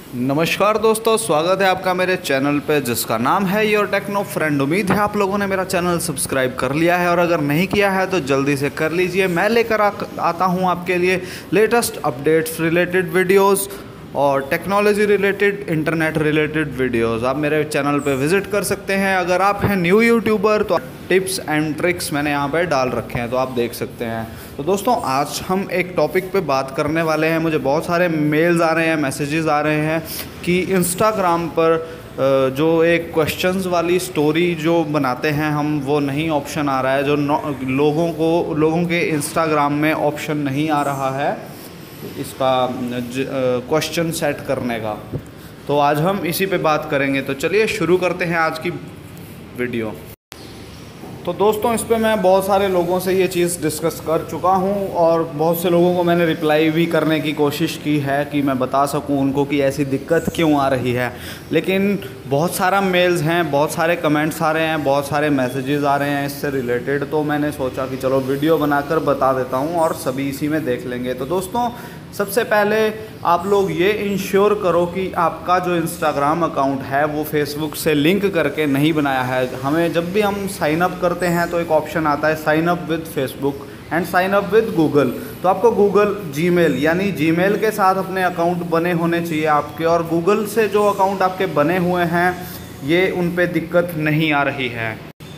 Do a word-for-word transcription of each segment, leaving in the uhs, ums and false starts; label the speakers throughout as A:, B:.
A: नमस्कार दोस्तों, स्वागत है आपका मेरे चैनल पे जिसका नाम है योर टेक्नो फ्रेंड। उम्मीद है आप लोगों ने मेरा चैनल सब्सक्राइब कर लिया है और अगर नहीं किया है तो जल्दी से कर लीजिए। मैं लेकर आ, आता हूँ आपके लिए लेटेस्ट अपडेट्स रिलेटेड वीडियोस और technology related, internet related videos. आप मेरे चैनल पे विज़िट कर सकते हैं। अगर आप हैं न्यू यूट्यूबर तो टिप्स एंड ट्रिक्स मैंने यहाँ पे डाल रखे हैं तो आप देख सकते हैं। तो दोस्तों, आज हम एक टॉपिक पे बात करने वाले हैं। मुझे बहुत सारे मेल्स आ रहे हैं, मैसेजेस आ रहे हैं कि इंस्टाग्राम पर जो एक क्वेश्चंस वाली स्टोरी जो बनाते हैं हम, वो नहीं ऑप्शन आ रहा है। जो लोगों को लोगों के इंस्टाग्राम में ऑप्शन नहीं आ रहा है इसका क्वेश्चन सेट करने का। तो आज हम इसी पे बात करेंगे। तो चलिए शुरू करते हैं आज की वीडियो। तो दोस्तों, इस पे मैं बहुत सारे लोगों से ये चीज़ डिस्कस कर चुका हूँ और बहुत से लोगों को मैंने रिप्लाई भी करने की कोशिश की है कि मैं बता सकूँ उनको कि ऐसी दिक्कत क्यों आ रही है। लेकिन बहुत सारा मेल्स हैं, बहुत सारे कमेंट्स आ रहे हैं, बहुत सारे मैसेजेस आ रहे हैं इससे रिलेटेड। तो मैंने सोचा कि चलो वीडियो बनाकर बता देता हूँ और सभी इसी में देख लेंगे। तो दोस्तों, सबसे पहले आप लोग ये इंश्योर करो कि आपका जो इंस्टाग्राम अकाउंट है वो फेसबुक से लिंक करके नहीं बनाया है। हमें जब भी हम साइन अप करते हैं तो एक ऑप्शन आता है sign up with Facebook and sign up with Google. तो आपको गूगल जीमेल यानी जीमेल के साथ अपने अकाउंट बने होने चाहिए आपके, और गूगल से जो अकाउंट आपके बने हुए हैं ये उन पे दिक्कत नहीं आ रही है।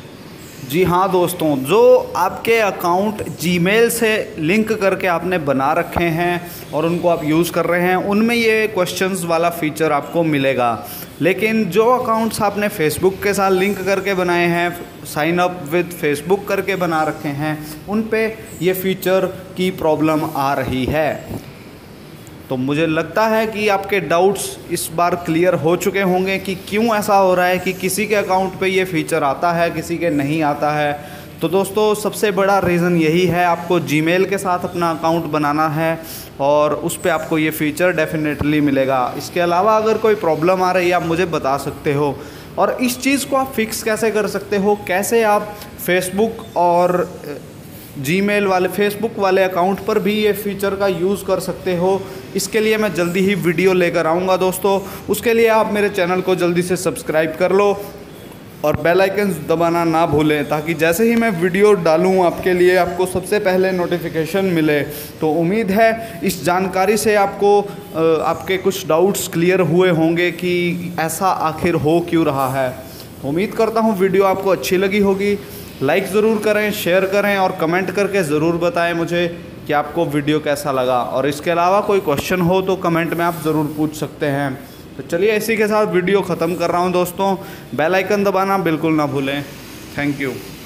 A: जी हाँ दोस्तों, जो आपके अकाउंट जीमेल से लिंक करके आपने बना रखे हैं और उनको आप यूज़ कर रहे हैं, उनमें ये क्वेश्चंस वाला फ़ीचर आपको मिलेगा। लेकिन जो अकाउंट्स आपने फेसबुक के साथ लिंक करके बनाए हैं, साइन अप विद फेसबुक करके बना रखे हैं, उन पे ये फ़ीचर की प्रॉब्लम आ रही है। तो मुझे लगता है कि आपके डाउट्स इस बार क्लियर हो चुके होंगे कि क्यों ऐसा हो रहा है कि किसी के अकाउंट पे ये फ़ीचर आता है, किसी के नहीं आता है। तो दोस्तों, सबसे बड़ा रीज़न यही है, आपको जीमेल के साथ अपना अकाउंट बनाना है और उस पर आपको ये फ़ीचर डेफिनेटली मिलेगा। इसके अलावा अगर कोई प्रॉब्लम आ रही है आप मुझे बता सकते हो। और इस चीज़ को आप फिक्स कैसे कर सकते हो, कैसे आप फेसबुक और जीमेल वाले फेसबुक वाले अकाउंट पर भी ये फ़ीचर का यूज़ कर सकते हो, इसके लिए मैं जल्दी ही वीडियो लेकर आऊँगा दोस्तों। उसके लिए आप मेरे चैनल को जल्दी से सब्सक्राइब कर लो और बेल आइकन दबाना ना भूलें, ताकि जैसे ही मैं वीडियो डालूँ आपके लिए आपको सबसे पहले नोटिफिकेशन मिले। तो उम्मीद है इस जानकारी से आपको आपके कुछ डाउट्स क्लियर हुए होंगे कि ऐसा आखिर हो क्यों रहा है। उम्मीद करता हूँ वीडियो आपको अच्छी लगी होगी। लाइक ज़रूर करें, शेयर करें और कमेंट करके ज़रूर बताएं मुझे कि आपको वीडियो कैसा लगा। और इसके अलावा कोई क्वेश्चन हो तो कमेंट में आप ज़रूर पूछ सकते हैं। तो चलिए, इसी के साथ वीडियो ख़त्म कर रहा हूं दोस्तों। बेल आइकन दबाना बिल्कुल ना भूलें। Thank you.